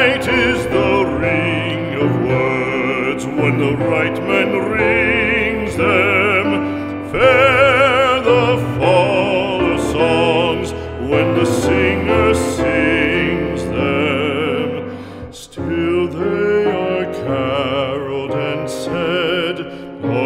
Light is the ring of words when the right man rings them. Fair the fall of songs when the singer sings them. Still they are caroled and said,